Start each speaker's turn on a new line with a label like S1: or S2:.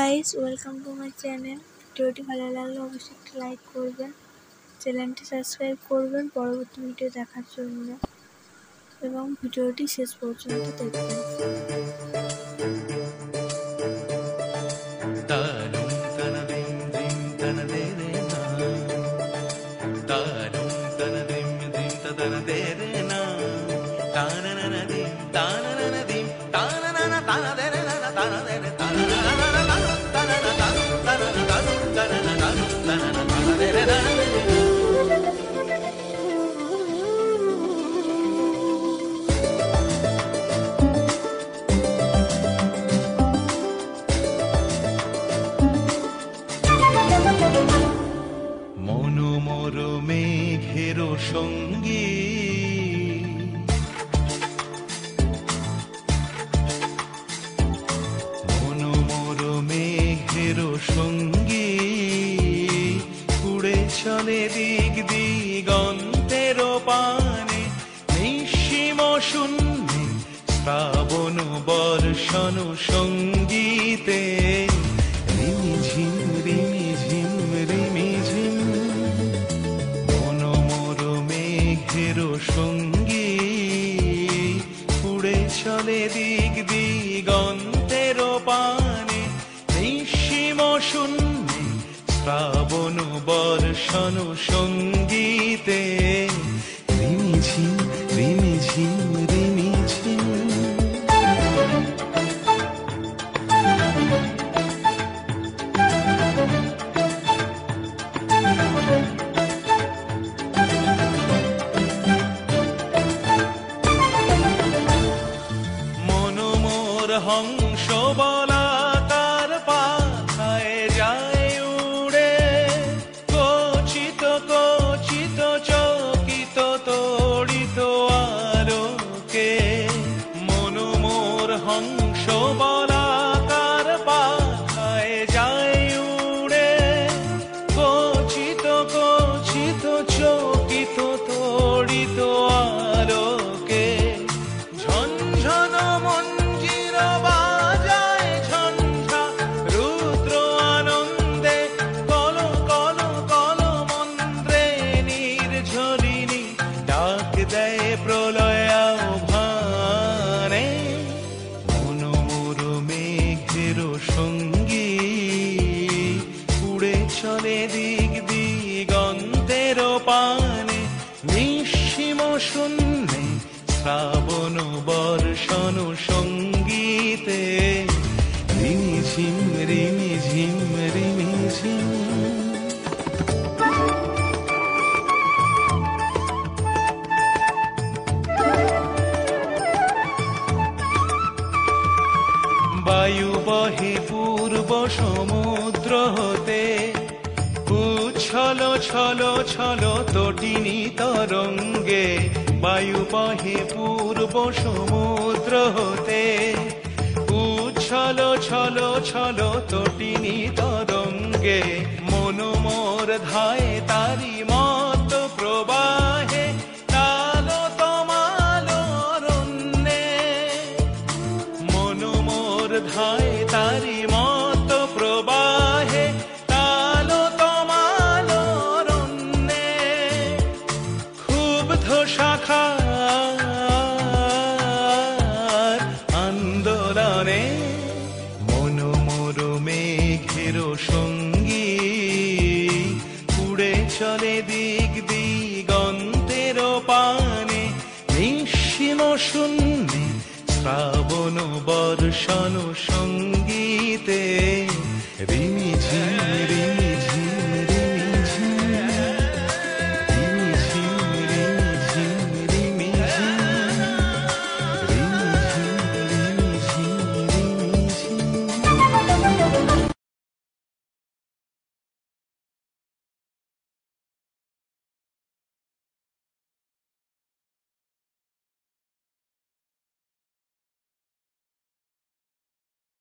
S1: Guys, welcome to my channel. ভিডিওটি ভালো লাগলে অবশ্যই একটি লাইক করবেন, চ্যানেলটি সাবস্ক্রাইব করবেন পরবর্তী ভিডিও দেখার জন্য এবং ভিডিওটি শেষ পর্যন্ত দেখবেন।
S2: মনোমর মেঘের সঙ্গী মনোমর মেঘের সঙ্গী উড়ে চলে দিক দিগন্তের পানে নিঃসীম শূন্যে শ্রাবণ বর্ষণ সঙ্গীতে রিমিঝিম রিমিঝিম রিমিঝিম মনোমর মেঘের সঙ্গী উড়ে চলে দিক দিগন্তের পানে নিঃসীম শূন্যে শ্রাবণ বর্ষণ সঙ্গীতে রিমিঝিম রিমিঝিম রিমিঝিম। মনোমর হংস বলাকার পাখায় যায় উড়ে কচিত কচিত চকিত তড়িত আলোকে মনোমর হংস বলাকার পাখায় যায় উড়ে কচিত কচিত চকিত তড়িত আলোকে ঝনঝন মঞ্জির বাজায় ঝঞ্ঝা রুদ্র আনন্দে কল কল কল মন্ত্রে নির্ঝরিণী ডাক দেয় প্রলয় আহ্বানে মনোমর মেঘের সঙ্গী উড়ে চলে দিক দিগন্তের পানে নিঃসীম শূন্যে শ্রাবণ বর্ষণ সঙ্গীতে রিমিঝিম রিমিঝিম রিমিঝিম। বায়ু বহে পূর্ব সমুদ্র হতে উচ্ছল ছল ছল তটিনী তরঙ্গে বায়ু বহে পূর্ব সমুদ্র হতে উচ্ছল ছল ছল তটিনী তরঙ্গে মনোমর ধায় তারি মত প্রবাহে তালো তমালো অরণ্যে মনোমর ধায় তারি মত প্রবাহে তালো তমালো অরণ্যে ক্ষুব্ধ শাখার আন্দোলনে মনোমর মেঘের সঙ্গী উড়ে চলে দিক দিগন্তের পানে নিঃসীম শূন্যে শ্রাবণ বর্ষণ সঙ্গীতে রিমিঝিম রিমি